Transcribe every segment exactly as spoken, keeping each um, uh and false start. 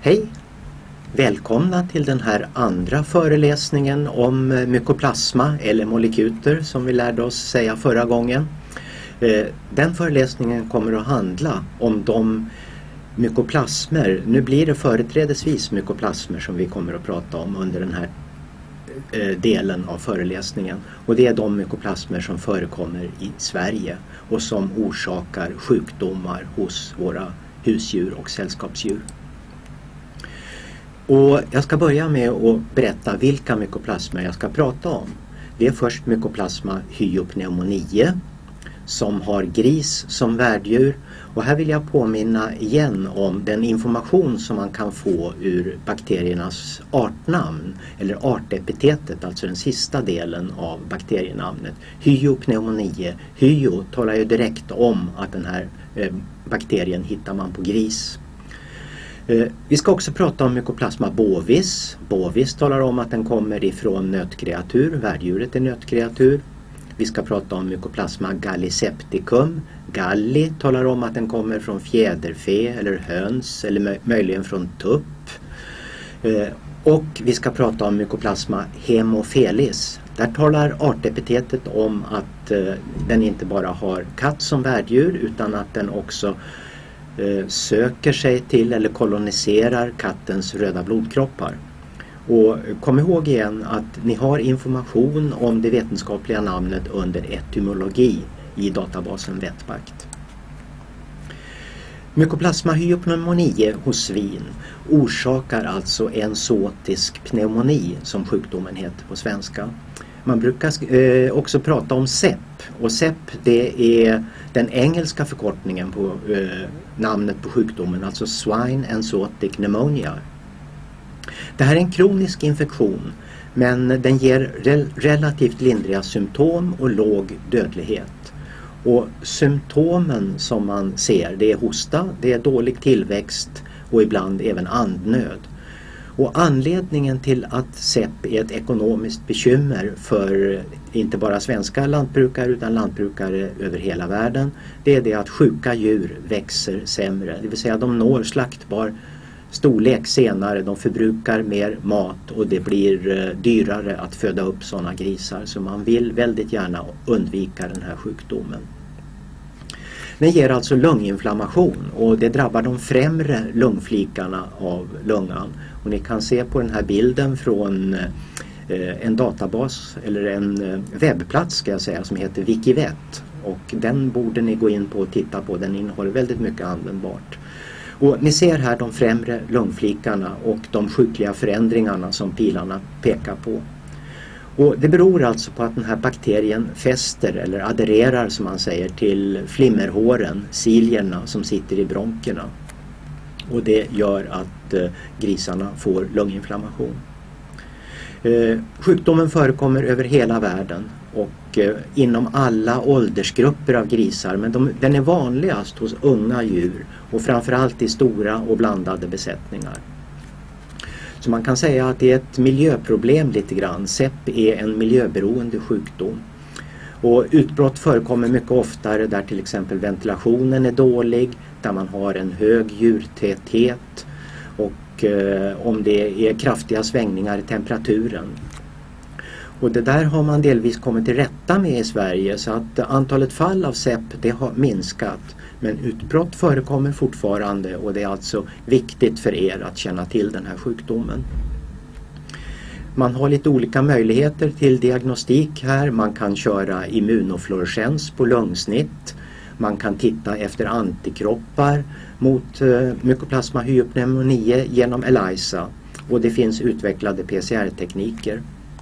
Hej! Välkomna till den här andra föreläsningen om mykoplasma eller molekyler som vi lärde oss säga förra gången. Den föreläsningen kommer att handla om de mykoplasmer. Nu blir det företrädesvis mykoplasmer som vi kommer att prata om under den här delen av föreläsningen. Och det är de mykoplasmer som förekommer i Sverige och som orsakar sjukdomar hos våra husdjur och sällskapsdjur. Och jag ska börja med att berätta vilka mykoplasmer jag ska prata om. Det är först mykoplasma hyopneumoniae som har gris som värddjur. Och här vill jag påminna igen om den information som man kan få ur bakteriernas artnamn eller artepitetet, alltså den sista delen av bakterienamnet. Hyopneumoniae. Hyo talar ju direkt om att den här eh, bakterien hittar man på gris. Eh, vi ska också prata om mykoplasma bovis. Bovis talar om att den kommer ifrån nötkreatur, värddjuret är nötkreatur. Vi ska prata om mykoplasma gallisepticum. Galli talar om att den kommer från fjäderfe eller höns eller möjligen från tupp. Eh, och vi ska prata om mykoplasma haemophilus. Där talar artepitetet om att eh, den inte bara har katt som värddjur utan att den också eh, söker sig till eller koloniserar kattens röda blodkroppar. Och kom ihåg igen att ni har information om det vetenskapliga namnet under etymologi i databasen Vetbakt. Mykoplasma hyopneumoniae hos svin orsakar alltså en zootisk pneumoni som sjukdomen heter på svenska. Man brukar eh, också prata om S E P och S E P det är den engelska förkortningen på eh, namnet på sjukdomen, alltså Swine and Zootic Pneumonia. Det här är en kronisk infektion men den ger rel relativt lindriga symptom och låg dödlighet. Och symptomen som man ser det är hosta, det är dålig tillväxt och ibland även andnöd. Och anledningen till att S E P är ett ekonomiskt bekymmer för inte bara svenska lantbrukare utan lantbrukare över hela världen, det är det att sjuka djur växer sämre, det vill säga de når slaktbar storlek senare, de förbrukar mer mat och det blir dyrare att föda upp sådana grisar, så man vill väldigt gärna undvika den här sjukdomen. Den ger alltså lunginflammation och det drabbar de främre lungflikarna av lungan. Och ni kan se på den här bilden från eh, en databas eller en eh, webbplats ska jag säga som heter Wikivet, och den borde ni gå in på och titta på, den innehåller väldigt mycket användbart. Och ni ser här de främre lungflikarna och de sjukliga förändringarna som pilarna pekar på. Och det beror alltså på att den här bakterien fäster eller addererar som man säger till flimmerhåren, cilierna som sitter i bronkerna. Och det gör att eh, grisarna får lunginflammation. Eh, sjukdomen förekommer över hela världen och eh, inom alla åldersgrupper av grisar, men de, den är vanligast hos unga djur och framförallt i stora och blandade besättningar. Så man kan säga att det är ett miljöproblem lite grann. S E P är en miljöberoende sjukdom. Och utbrott förekommer mycket oftare där till exempel ventilationen är dålig, där man har en hög djurtäthet och eh, om det är kraftiga svängningar i temperaturen. Och det där har man delvis kommit till rätta med i Sverige, så att antalet fall av S E P det har minskat. Men utbrott förekommer fortfarande och det är alltså viktigt för er att känna till den här sjukdomen. Man har lite olika möjligheter till diagnostik här. Man kan köra immunofluorescens på lungsnitt. Man kan titta efter antikroppar mot eh, mykoplasma hyopneumoniae genom ELISA. Och det finns utvecklade P C R-tekniker.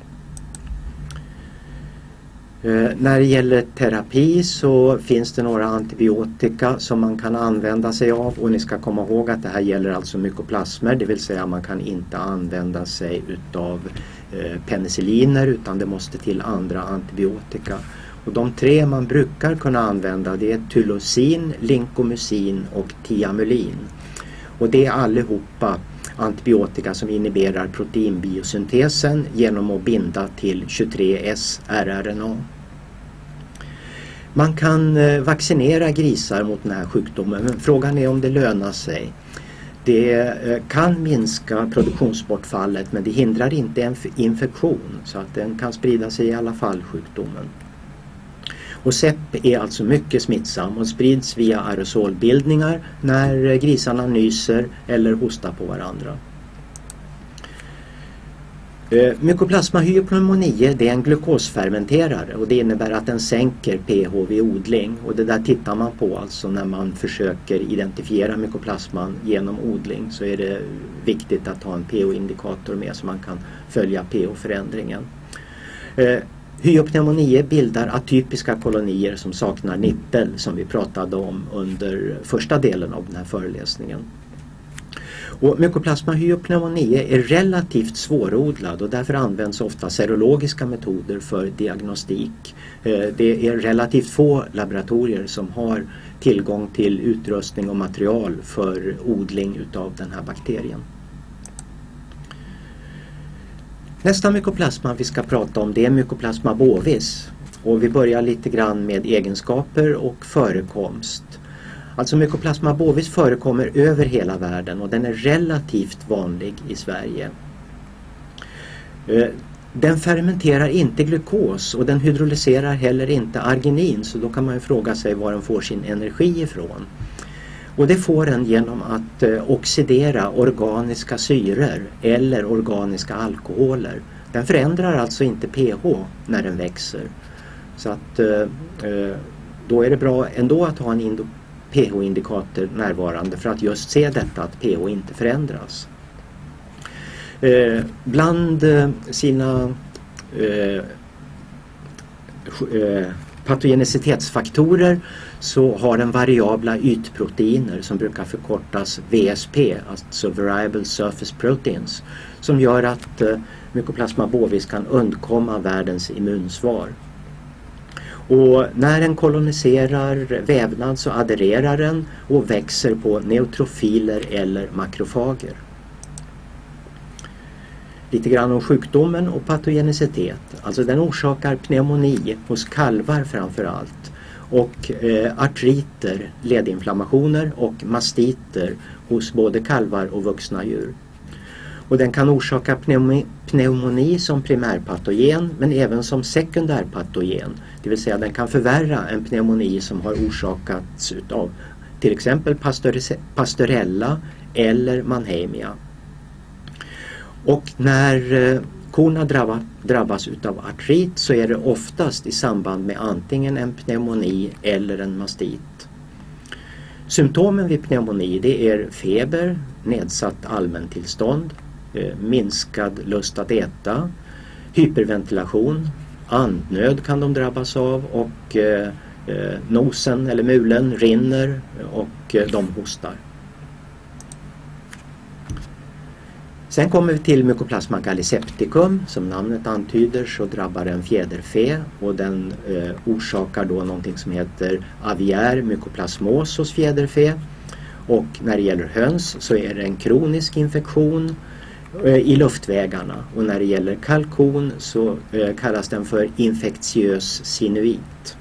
Eh, när det gäller terapi så finns det några antibiotika som man kan använda sig av, och ni ska komma ihåg att det här gäller alltså mykoplasmer, det vill säga man kan inte använda sig utav eh, penicilliner utan det måste till andra antibiotika. Och de tre man brukar kunna använda det är tylosin, lincomycin och tiamulin. Och det är allihopa antibiotika som inhiberar proteinbiosyntesen genom att binda till tjugotre S R R N A. Man kan vaccinera grisar mot den här sjukdomen, men frågan är om det lönar sig. Det kan minska produktionsbortfallet, men det hindrar inte en infektion, så att den kan sprida sig i alla fall, sjukdomen. Och S E P är alltså mycket smittsam och sprids via aerosolbildningar när grisarna nyser eller hostar på varandra. Mycoplasma hyopneumoniae, det är en glukosfermenterare och det innebär att den sänker pH vid odling, och det där tittar man på alltså när man försöker identifiera mykoplasman genom odling, så är det viktigt att ha en pH-indikator med så man kan följa pH-förändringen. Hyopneumoniae bildar atypiska kolonier som saknar nippel, som vi pratade om under första delen av den här föreläsningen. Och Mycoplasma hyopneumoniae är relativt svårodlad och därför används ofta serologiska metoder för diagnostik. Det är relativt få laboratorier som har tillgång till utrustning och material för odling utav den här bakterien. Nästa mykoplasma vi ska prata om, det är Mycoplasma bovis, och vi börjar lite grann med egenskaper och förekomst. Alltså Mycoplasma bovis förekommer över hela världen och den är relativt vanlig i Sverige. Den fermenterar inte glukos och den hydrolyserar heller inte arginin, så då kan man ju fråga sig var den får sin energi ifrån. Och det får den genom att eh, oxidera organiska syror eller organiska alkoholer. Den förändrar alltså inte pH när den växer. Så att eh, då är det bra ändå att ha en pH-indikator närvarande för att just se detta, att pH inte förändras. Eh, bland eh, sina eh, eh, patogenicitetsfaktorer så har den variabla ytproteiner som brukar förkortas V S P, alltså Variable Surface Proteins, som gör att eh, Mycoplasma bovis kan undkomma världens immunsvar. Och när den koloniserar vävnad så addererar den och växer på neutrofiler eller makrofager. Lite grann om sjukdomen och patogenicitet. Alltså den orsakar pneumoni hos kalvar framför allt, och eh, artriter, ledinflammationer och mastiter hos både kalvar och vuxna djur. Och den kan orsaka pneumoni, pneumoni som primärpatogen men även som sekundärpatogen. Det vill säga den kan förvärra en pneumoni som har orsakats av till exempel Pasteurella eller Mannheimia. Och när eh, korna drabba, drabbas utav artrit så är det oftast i samband med antingen en pneumoni eller en mastit. Symptomen vid pneumoni, det är feber, nedsatt allmäntillstånd, eh, minskad lust att äta, hyperventilation, andnöd kan de drabbas av, och eh, eh, nosen eller mulen rinner och eh, de hostar. Sen kommer vi till Mycoplasma gallisepticum. Som namnet antyder så drabbar den fjäderfä och den eh, orsakar då någonting som heter aviär mykoplasmos hos fjäderfä. Och när det gäller höns så är det en kronisk infektion eh, i luftvägarna. Och när det gäller kalkon så eh, kallas den för infektiös sinuit.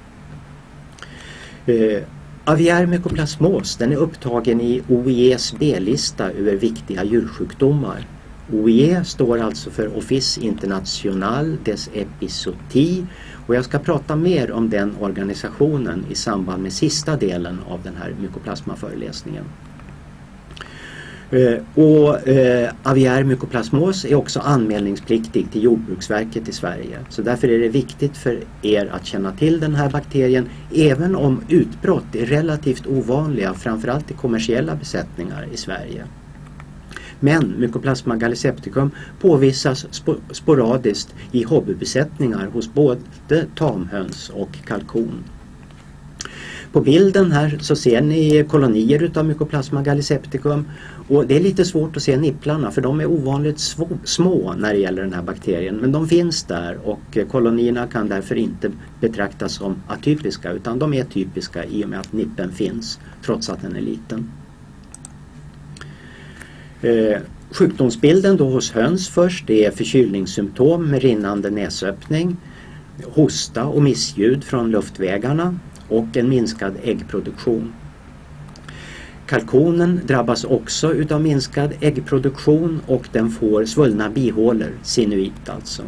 Eh, Aviär mykoplasmos, den är upptagen i O I E:s B-lista över viktiga djursjukdomar. O I E står alltså för Office International des Epizooties, och jag ska prata mer om den organisationen i samband med sista delen av den här mykoplasmaföreläsningen. Eh, och eh, aviär mykoplasmos är också anmälningspliktig till Jordbruksverket i Sverige. Så därför är det viktigt för er att känna till den här bakterien, även om utbrott är relativt ovanliga, framförallt i kommersiella besättningar i Sverige. Men Mycoplasma gallisepticum påvisas sp sporadiskt i hobbybesättningar hos både tamhöns och kalkon. På bilden här så ser ni kolonier utav Mycoplasma gallisepticum, och det är lite svårt att se nipplarna för de är ovanligt små när det gäller den här bakterien, men de finns där och kolonierna kan därför inte betraktas som atypiska, utan de är typiska i och med att nippen finns trots att den är liten. Eh, sjukdomsbilden då hos höns först, det är förkylningssymptom med rinnande näsöppning, hosta och missljud från luftvägarna och en minskad äggproduktion. Kalkonen drabbas också utav minskad äggproduktion och den får svullna bihålor, sinuit alltså.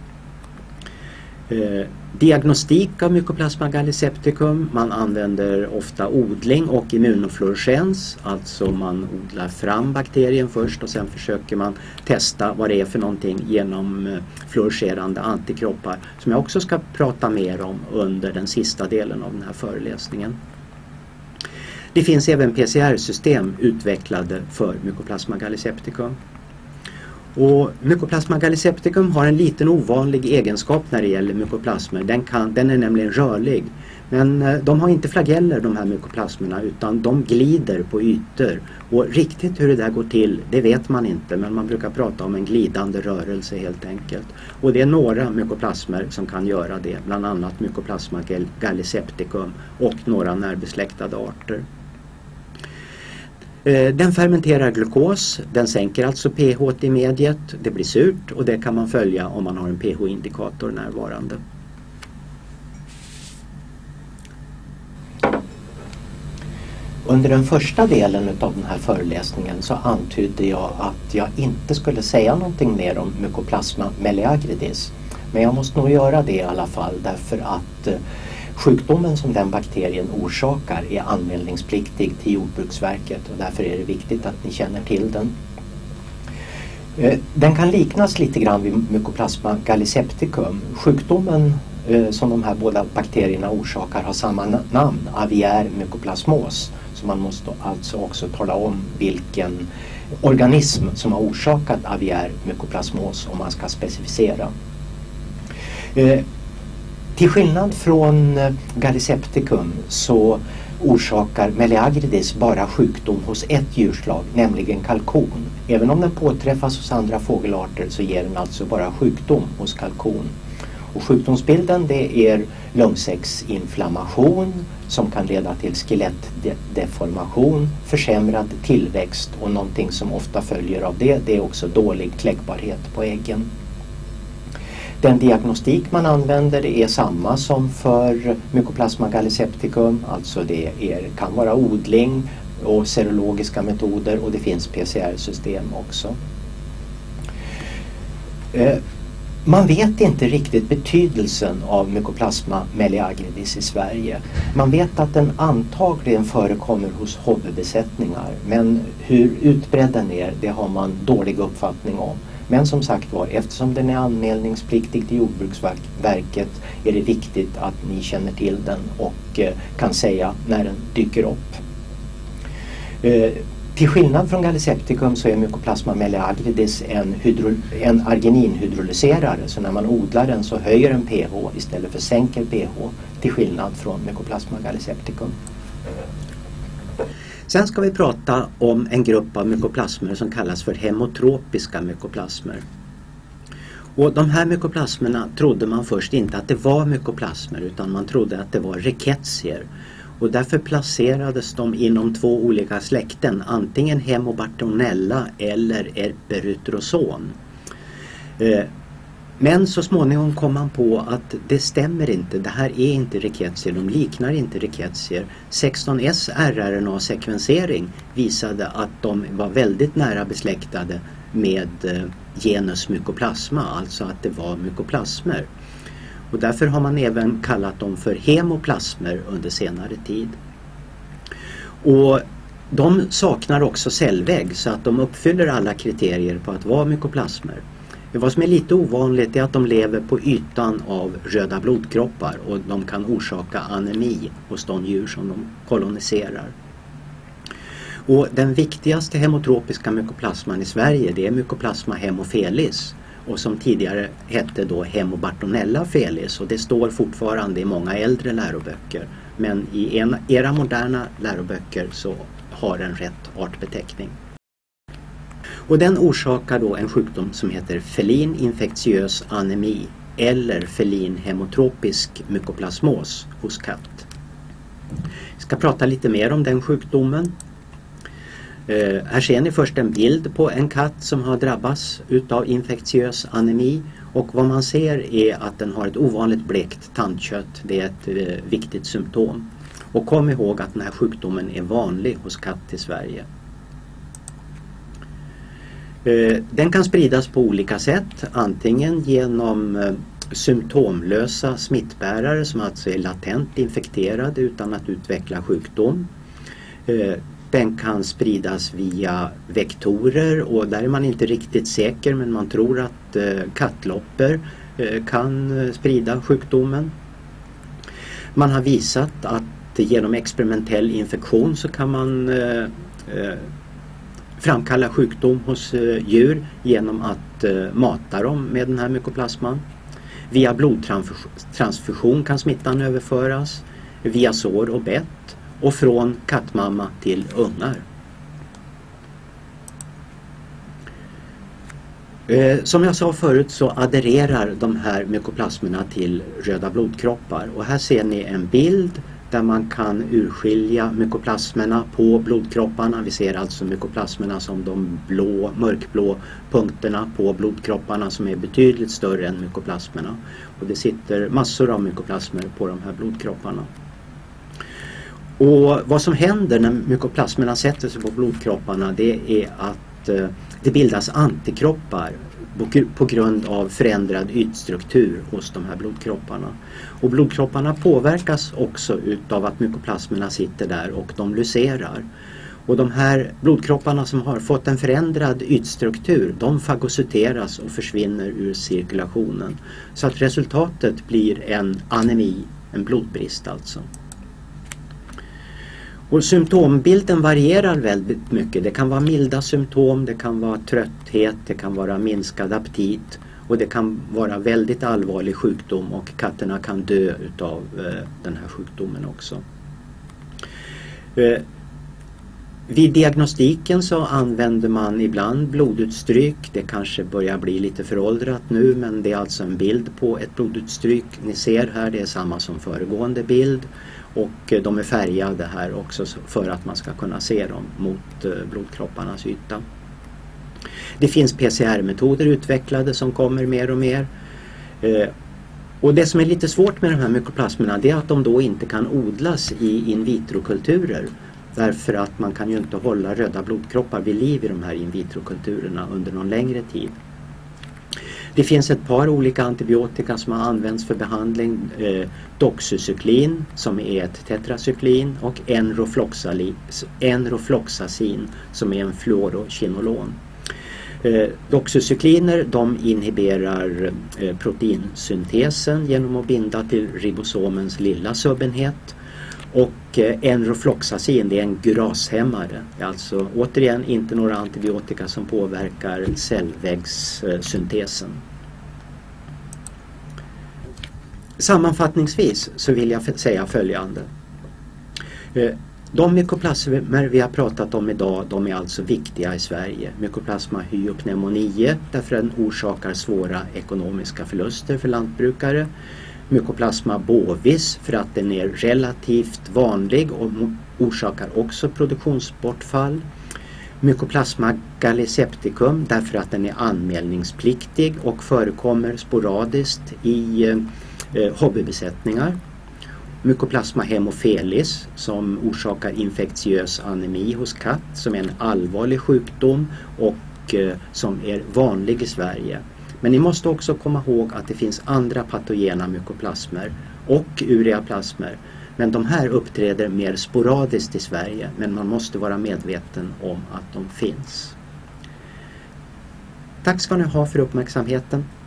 Eh, diagnostik av Mycoplasma gallisepticum, man använder ofta odling och immunofluorescens, alltså man odlar fram bakterien först och sen försöker man testa vad det är för någonting genom eh, fluorescerande antikroppar, som jag också ska prata mer om under den sista delen av den här föreläsningen. Det finns även P C R-system utvecklade för Mycoplasma gallisepticum. Och Mycoplasma gallisepticum har en liten ovanlig egenskap när det gäller mykoplasmer. Den, kan, den är nämligen rörlig. Men eh, de har inte flageller, de här mykoplasmerna, utan de glider på ytor. Och riktigt hur det där går till, det vet man inte, men man brukar prata om en glidande rörelse helt enkelt. Och det är några mykoplasmer som kan göra det, bland annat Mycoplasma gallisepticum och några närbesläktade arter. Den fermenterar glukos, den sänker alltså pH i mediet, det blir surt och det kan man följa om man har en pH-indikator närvarande. Under den första delen av den här föreläsningen så antydde jag att jag inte skulle säga någonting mer om Mycoplasma meleagridis. Men jag måste nog göra det i alla fall, därför att sjukdomen som den bakterien orsakar är anmälningspliktig till Jordbruksverket och därför är det viktigt att ni känner till den. Den kan liknas lite grann vid Mycoplasma gallisepticum. Sjukdomen som de här båda bakterierna orsakar har samma namn, aviär mykoplasmos. Så man måste alltså också tala om vilken organism som har orsakat aviär mykoplasmos om man ska specificera. Till skillnad från gallisepticum så orsakar meleagridis bara sjukdom hos ett djurslag, nämligen kalkon. Även om den påträffas hos andra fågelarter så ger den alltså bara sjukdom hos kalkon. Och sjukdomsbilden, det är lungsäcksinflammation som kan leda till skelettdeformation, försämrad tillväxt och någonting som ofta följer av det, det är också dålig kläckbarhet på äggen. Den diagnostik man använder är samma som för Mycoplasma gallisepticum, alltså det är, kan vara odling och serologiska metoder och det finns P C R-system också. Eh, man vet inte riktigt betydelsen av Mycoplasma meleagridis i Sverige. Man vet att den antagligen förekommer hos hobbybesättningar, men hur utbredd den är, det har man dålig uppfattning om. Men som sagt var, eftersom den är anmälningspliktig till Jordbruksverket är det viktigt att ni känner till den och eh, kan säga när den dyker upp. Eh, till skillnad från gallisepticum så är Mycoplasma meleagridis en, hydro, en argininhydrolyserare, så när man odlar den så höjer den pH istället för sänker pH, till skillnad från Mycoplasma gallisepticum. Sen ska vi prata om en grupp av mykoplasmer som kallas för hemotropiska mykoplasmer. Och de här mykoplasmerna trodde man först inte att det var mykoplasmer, utan man trodde att det var rickettsia. Och därför placerades de inom två olika släkten, antingen Hemobartonella eller Eperythrozoon. Eh, Men så småningom kom man på att det stämmer inte, det här är inte rickettsia, de liknar inte rickettsia. sexton S R R N A-sekvensering visade att de var väldigt nära besläktade med genus Mycoplasma, alltså att det var mykoplasmer. Och därför har man även kallat dem för hemoplasmer under senare tid. Och de saknar också cellvägg så att de uppfyller alla kriterier på att vara mykoplasmer. Vad som är lite ovanligt är att de lever på ytan av röda blodkroppar och de kan orsaka anemi hos de djur som de koloniserar. Och den viktigaste hemotropiska mykoplasman i Sverige, det är Mycoplasma hemofelis, och som tidigare hette då Hemobartonella felis, och det står fortfarande i många äldre läroböcker, men i en, era moderna läroböcker så har den rätt artbeteckning. Och den orsakar då en sjukdom som heter felin infektiös anemi eller felin hemotropisk mykoplasmos hos katt. Jag ska prata lite mer om den sjukdomen. Uh, här ser ni först en bild på en katt som har drabbats utav infektiös anemi, och vad man ser är att den har ett ovanligt blekt tandkött. Det är ett uh, viktigt symptom. Och kom ihåg att den här sjukdomen är vanlig hos katt i Sverige. Den kan spridas på olika sätt, antingen genom symptomlösa smittbärare som alltså är latent infekterade utan att utveckla sjukdom. Den kan spridas via vektorer och där är man inte riktigt säker, men man tror att kattloppor kan sprida sjukdomen. Man har visat att genom experimentell infektion så kan man eh, framkalla sjukdom hos eh, djur genom att eh, mata dem med den här mykoplasman. Via blodtransfusion kan smittan överföras, via sår och bett och från kattmamma till ungar. Eh, som jag sa förut så addererar de här mykoplasmerna till röda blodkroppar. Och här ser ni en bild där man kan urskilja mykoplasmerna på blodkropparna. Vi ser alltså mykoplasmerna som de blå, mörkblå punkterna på blodkropparna som är betydligt större än mykoplasmerna. Och det sitter massor av mykoplasmer på de här blodkropparna. Och vad som händer när mykoplasmerna sätter sig på blodkropparna, det är att eh, det bildas antikroppar på grund av förändrad ytstruktur hos de här blodkropparna. Och blodkropparna påverkas också utav att mykoplasmerna sitter där och de lyserar. Och de här blodkropparna som har fått en förändrad ytstruktur, de fagocyteras och försvinner ur cirkulationen. Så att resultatet blir en anemi, en blodbrist alltså. Och symptombilden varierar väldigt mycket. Det kan vara milda symptom, det kan vara trötthet, det kan vara minskad aptit och det kan vara väldigt allvarlig sjukdom och katterna kan dö utav eh, den här sjukdomen också. Eh, vid diagnostiken så använder man ibland blodutstryk. Det kanske börjar bli lite föråldrat nu, men det är alltså en bild på ett blodutstryk. Ni ser här, det är samma som föregående bild. Och de är färgade här också för att man ska kunna se dem mot blodkropparnas yta. Det finns P C R-metoder utvecklade som kommer mer och mer. Och det som är lite svårt med de här mykoplasmerna, det är att de då inte kan odlas i in vitro-kulturer. Därför att man kan ju inte hålla röda blodkroppar vid liv i de här in vitro-kulturerna under någon längre tid. Det finns ett par olika antibiotika som har använts för behandling. Eh, doxycyklin som är ett tetracyklin och enrofloxacin som är en fluorokinolon. Eh, doxycykliner de inhiberar eh, proteinsyntesen genom att binda till ribosomens lilla subenhet. Och eh, enrofloxacin det är en gurashämmare. Det är alltså återigen inte några antibiotika som påverkar cellväggssyntesen. Sammanfattningsvis så vill jag säga följande. Eh, de mykoplasmer vi har pratat om idag, de är alltså viktiga i Sverige. Mykoplasma hyopneumoniae därför att den orsakar svåra ekonomiska förluster för lantbrukare. Mykoplasma bovis för att den är relativt vanlig och orsakar också produktionsbortfall. Mykoplasma gallisepticum därför att den är anmälningspliktig och förekommer sporadiskt i eh, hobbybesättningar. Mykoplasma hemophilus som orsakar infektiös anemi hos katt som är en allvarlig sjukdom och eh, som är vanlig i Sverige. Men ni måste också komma ihåg att det finns andra patogena mykoplasmer och ureaplasmer. Men de här uppträder mer sporadiskt i Sverige, men man måste vara medveten om att de finns. Tack ska ni ha för uppmärksamheten.